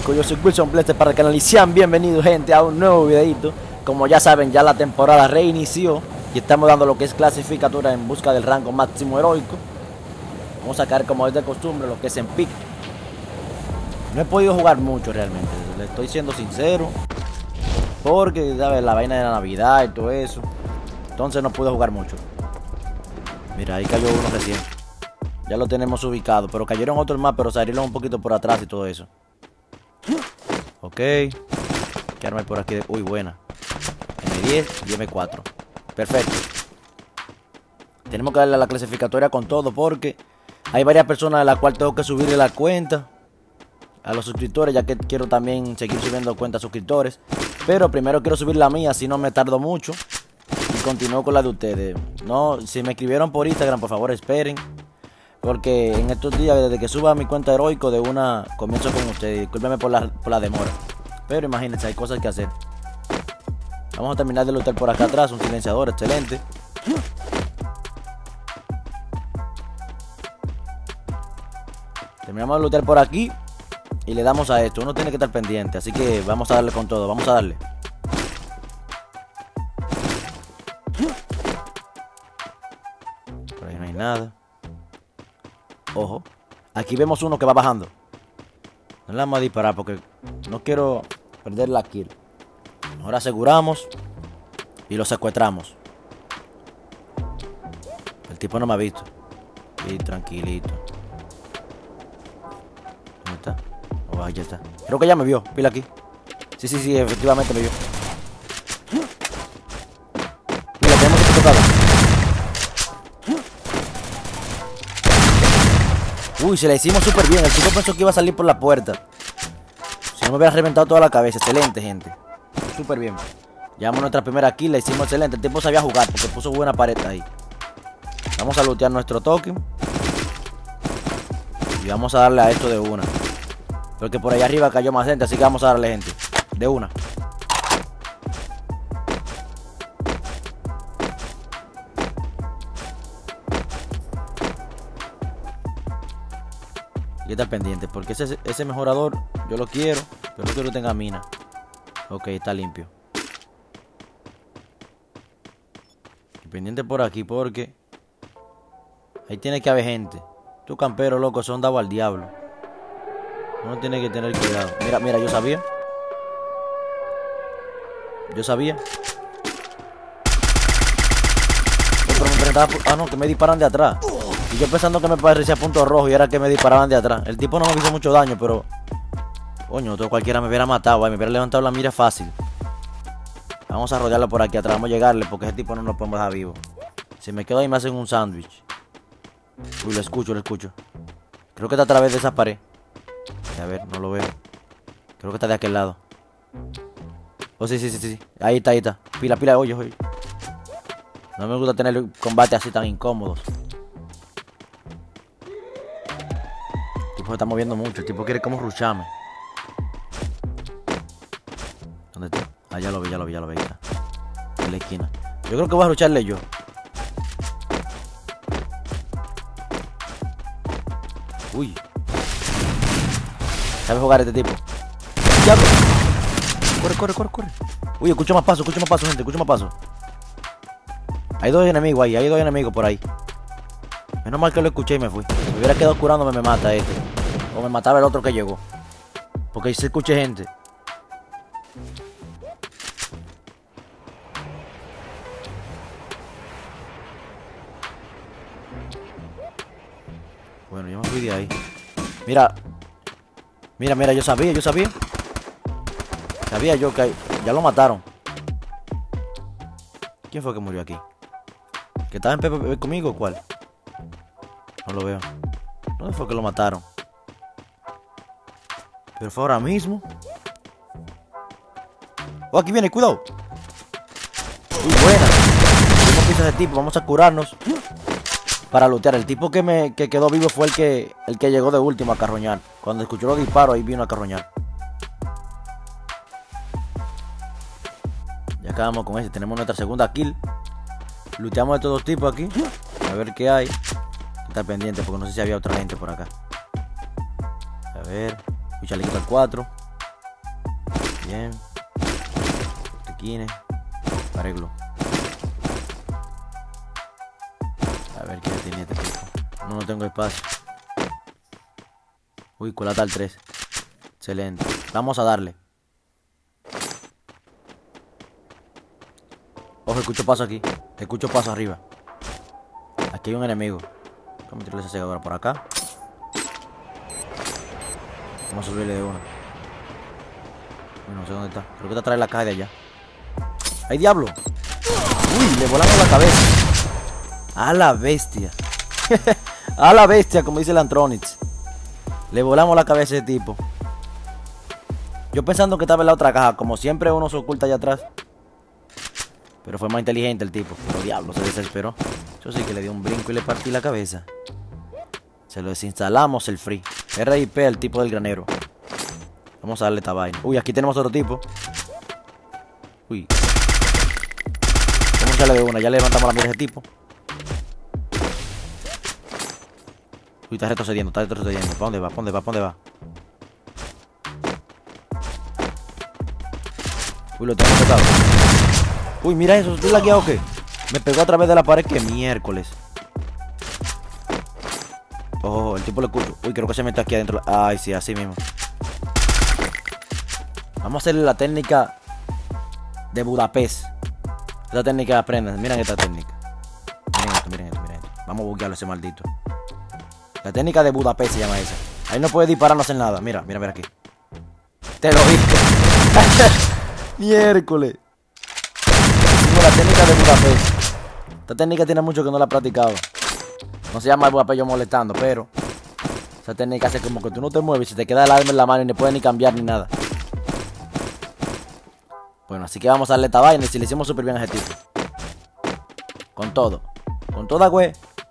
chicos, yo soy Wilson Blester para el canal y sean bienvenidos gente a un nuevo videito. Como ya saben, ya la temporada reinició y estamos dando lo que es clasificatura en busca del rango máximo heroico. Vamos a sacar, como es de costumbre, lo que es en pick. No he podido jugar mucho realmente, le estoy siendo sincero, porque ¿sabes? La vaina de la Navidad y todo eso, entonces no pude jugar mucho. Mira, ahí cayó uno recién. Ya lo tenemos ubicado, pero cayeron otros más, pero salieron un poquito por atrás y todo eso. Ok. ¿Qué arma hay por aquí? Uy, buena. M10 y M4. Perfecto. Tenemos que darle a la clasificatoria con todo porque hay varias personas a las cuales tengo que subirle la cuenta a los suscriptores, ya que quiero también seguir subiendo cuentas suscriptores. Pero primero quiero subir la mía, si no me tardo mucho. Y continúo con la de ustedes. No, si me escribieron por Instagram, por favor esperen. Porque en estos días, desde que suba mi cuenta heroico, de una comienzo con ustedes. Discúlpenme por la demora. Pero imagínense, hay cosas que hacer. Vamos a terminar de luchar por acá atrás. Un silenciador, excelente. Terminamos de luchar por aquí. Y le damos a esto. Uno tiene que estar pendiente. Así que vamos a darle con todo. Vamos a darle. Por ahí no hay nada. Ojo, aquí vemos uno que va bajando. No le vamos a disparar porque no quiero perder la kill. Ahora aseguramos y lo secuestramos. El tipo no me ha visto. Y tranquilito. ¿Dónde está? Oh, ahí ya está. Creo que ya me vio. Pila aquí. Sí, efectivamente me vio. Mira, tenemos que tocar. Uy, se la hicimos súper bien. El chico pensó que iba a salir por la puerta. Si no me hubiera reventado toda la cabeza. Excelente, gente. Súper bien. Llevamos nuestra primera kill. La hicimos excelente. El tipo sabía jugar porque puso buena pared ahí. Vamos a lootear nuestro token. Y vamos a darle a esto de una. Porque por allá arriba cayó más gente. Así que vamos a darle, gente. De una. Y estar pendiente, porque ese mejorador yo lo quiero, pero no quiero que tenga mina. Ok, está limpio. Y pendiente por aquí, porque ahí tiene que haber gente. Tú campero, loco, son dado al diablo. Uno tiene que tener cuidado. Mira, yo sabía. Ah, no, que me disparan de atrás. Y yo pensando que me parecía punto rojo y era que me disparaban de atrás. El tipo no me hizo mucho daño, pero coño, otro cualquiera me hubiera matado, me hubiera levantado la mira fácil. Vamos a rodearlo por aquí atrás, vamos a llegarle porque ese tipo no lo podemos dejar vivo. Si me quedo ahí me hacen un sándwich. Uy, lo escucho. Creo que está a través de esa pared. A ver, no lo veo. Creo que está de aquel lado. Oh, sí. Ahí está. Pila, oye. No me gusta tener combates así tan incómodos. El tipo se está moviendo mucho. El tipo quiere como rusharme. ¿Dónde está? Ah, ya lo vi. Ahí está. En la esquina. Yo creo que voy a rusharle yo. Uy. ¿Sabe jugar este tipo? ¡Diablo! Corre. Uy, escucho más pasos, gente. Hay dos enemigos por ahí. Menos mal que lo escuché y me fui. Si me hubiera quedado curándome me mata este. O me mataba el otro que llegó. Porque ahí se escuché gente. Bueno, yo me fui de ahí. Mira, yo sabía. Sabía yo que ya lo mataron. ¿Quién fue que murió aquí? ¿Que estaba en Pepe conmigo o cuál? No lo veo. ¿Dónde fue que lo mataron? Pero fue ahora mismo. Oh, aquí viene, cuidado. Uy, buena. ¿Cómo empieza ese tipo? Vamos a curarnos para lootear. El tipo que quedó vivo fue el que llegó de último a carroñar. Cuando escuchó los disparos, ahí vino a carroñar. Ya acabamos con ese. Tenemos nuestra segunda kill. Looteamos a estos dos tipos aquí. A ver qué hay. Estar pendiente porque no sé si había otra gente por acá. A ver. Escucha, le quito el 4. Bien. Tequines. Arreglo. A ver qué tiene este tipo. No tengo espacio. Uy, colata al 3. Excelente. Vamos a darle. Ojo, escucho paso aquí. Escucho paso arriba. Aquí hay un enemigo. Vamos a tirarle esa segadora por acá. Vamos a subirle de una. Uy, no sé dónde está. Creo que está atrás de la caja de allá. ¡Ay, diablo! Uy, le volamos la cabeza. A la bestia. A la bestia, como dice el Antronix. Le volamos la cabeza a ese tipo. Yo pensando que estaba en la otra caja. Como siempre uno se oculta allá atrás. Pero fue más inteligente el tipo. Pero diablo, se desesperó. Yo sí que le di un brinco y le partí la cabeza. Se lo desinstalamos el free. RIP, el tipo del granero. Vamos a darle esta vaina. Uy, aquí tenemos otro tipo. Uy. Vamos a echarle de una. Ya le levantamos la mira a ese tipo. Uy, está retrocediendo, está retrocediendo. ¿Para dónde va? ¿Para dónde va? ¿Para dónde va? Uy, lo tengo tocado. Uy, mira eso. ¿Estoy lagueado o qué? Me pegó a través de la pared. Que miércoles. Oh, el tipo lo escucho. Uy, creo que se mete aquí adentro. Ay, sí, así mismo. Vamos a hacerle la técnica de Budapest. Esta técnica aprendan. Miren esta técnica. Miren esto, miren esto, miren esto. Vamos a buguearlo ese maldito. La técnica de Budapest se llama esa. Ahí no puede disparar, no hacer nada. Mira, mira, mira aquí. Te lo dije. Miércoles. Hicimos la técnica de Budapest. Esta técnica tiene mucho que no la he practicado. No se llama el Budapest yo molestando, pero esa técnica hace como que tú no te mueves y te queda el arma en la mano y no puedes ni cambiar ni nada. Bueno, así que vamos a darle esta vaina y si le hicimos súper bien a ese tipo. Con todo. Con toda, güey.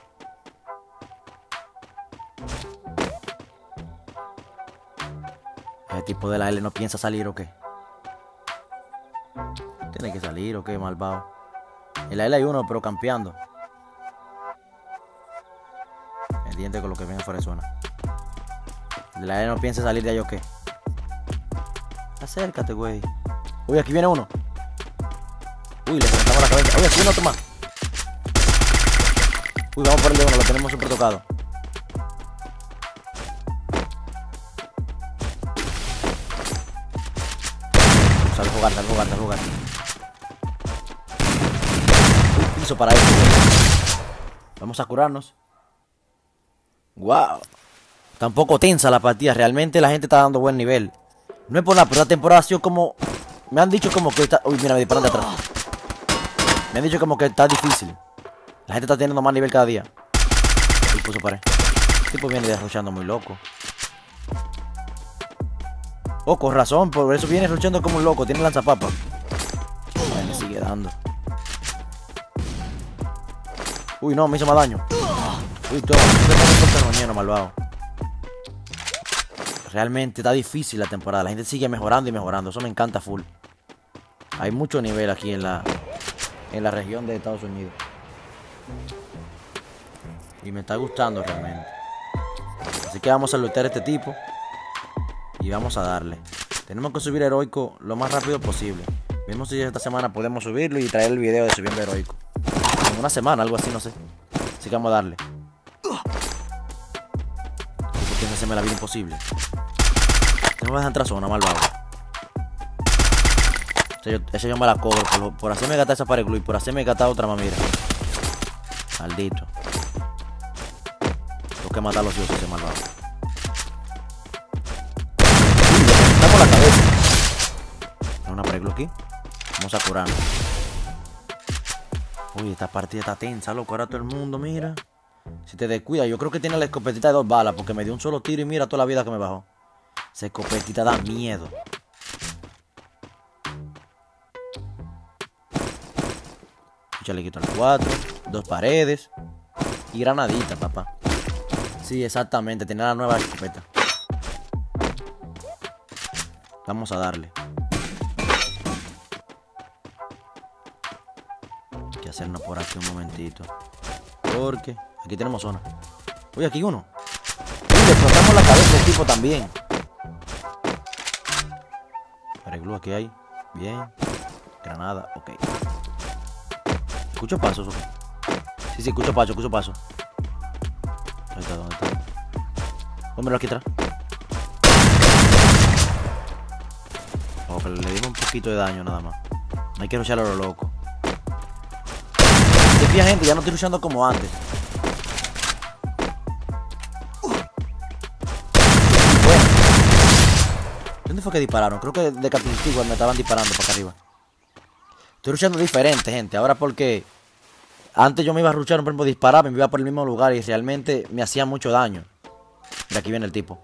Ese tipo de la L no piensa salir o qué. Tiene que salir o qué, malvado. En la L hay uno, pero campeando. Pendiente con lo que viene fuera de zona. De la L no piensa salir de ahí o qué. Acércate, güey. Uy, aquí viene uno. Uy, le levantamos la cabeza. Uy, aquí viene otro más. Uy, vamos por el de uno, lo tenemos súper tocado. Sabe jugar, sabe jugar, sabe jugar. Uy, piso para eso, güey. Vamos a curarnos. Wow. Está un poco tensa la partida. Realmente la gente está dando buen nivel. No es por nada, pero la temporada ha sido como... Me han dicho como que está... Uy, mira, me disparan de atrás. Me han dicho como que está difícil. La gente está teniendo más nivel cada día. Uy, puso pared. El tipo viene derrochando muy loco. Oh, con razón, por eso viene derrochando como un loco. Tiene lanzapapas. Ay, me sigue dando. Uy, no, me hizo más daño. Uy, toma, no, malvado. Realmente está difícil la temporada. La gente sigue mejorando y mejorando. Eso me encanta full. Hay mucho nivel aquí en la región de Estados Unidos. Y me está gustando realmente. Así que vamos a luchar a este tipo. Y vamos a darle. Tenemos que subir heroico lo más rápido posible. Vemos si esta semana podemos subirlo y traer el video de subiendo heroico. En una semana, algo así, no sé. Así que vamos a darle. Porque se me la vida imposible. No me dejan entrar zona, malvado. Ese yo me la cobro por hacerme gastar esa pared y por hacerme gastar otra mamira. Maldito. Tengo que matar a los hijos ese malvado. Uy, le reventamos la cabeza. Hay una pared aquí. Vamos a curarnos. Uy, esta partida está tensa, loco. Ahora todo el mundo, mira. Si te descuida, yo creo que tiene la escopetita de 2 balas porque me dio un solo tiro y mira toda la vida que me bajó. Esa escopetita da miedo. Ya le quito el 4. 2 paredes. Y granadita, papá. Sí, exactamente. Tiene la nueva escopeta. Vamos a darle. Hay que hacernos por aquí un momentito. Porque aquí tenemos zona. Uy, aquí hay uno. Uy, le explotamos la cabeza al tipo también. Arregló aquí hay. Bien. Granada, ok. ¿Escucho pasos o qué? Sí, escucho pasos, ¿Dónde está? Pónmelo aquí atrás. Oh, pero le dimos un poquito de daño nada más. No hay que rusharlo a lo loco. Se fija, gente, ya no estoy rushando como antes. Bueno. ¿Dónde fue que dispararon? Creo que de Capitán me estaban disparando para acá arriba. Estoy rushando diferente, gente. Ahora porque antes yo me iba a rushar, por ejemplo, disparaba, me iba por el mismo lugar y realmente me hacía mucho daño. De aquí viene el tipo.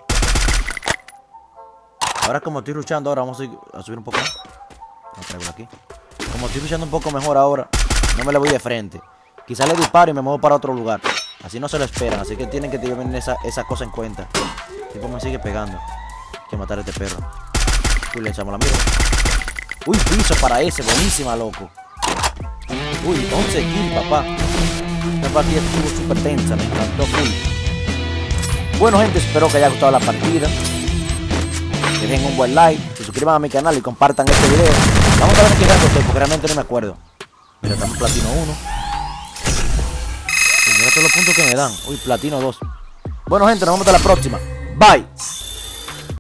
Ahora como estoy rushando, ahora vamos a subir un poco más. Vamos a traerlo aquí. Como estoy rushando un poco mejor ahora, no me le voy de frente. Quizás le disparo y me muevo para otro lugar. Así no se lo esperan, así que tienen que tener esa cosa en cuenta. El tipo me sigue pegando. Hay que matar a este perro. Uy, le echamos la mira. Uy, piso para ese, buenísima, loco. Uy, 11 kills, papá. Esta partida estuvo súper tensa, me encantó full. Bueno, gente, espero que haya gustado la partida. Dejen un buen like, se suscriban a mi canal y compartan este video. Vamos a ver qué rango estoy, porque realmente no me acuerdo. Mira, estamos platino 1. Mira todos los puntos que me dan. Uy, platino 2. Bueno, gente, nos vemos hasta la próxima. Bye.